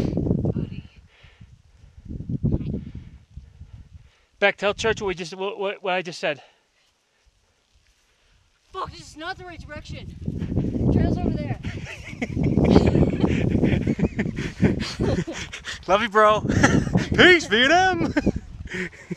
Buddy. Beck, tell Church what I just said. Fuck, this is not the right direction. Trail's over there. Love you, bro. Peace, Vietnam.